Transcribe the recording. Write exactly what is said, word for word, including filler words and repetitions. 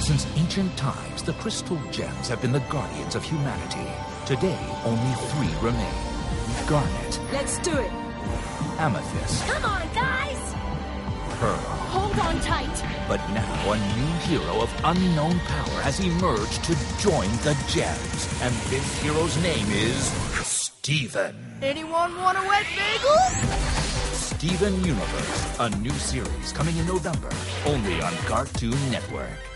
Since ancient times, the crystal gems have been the guardians of humanity. Today, only three remain. Garnet. Let's do it. Amethyst. Come on, guys! Pearl. Hold on tight. But now a new hero of unknown power has emerged to join the gems. And this hero's name is Steven. Anyone want a wet bagel? Steven Universe, a new series coming in November, only on Cartoon Network.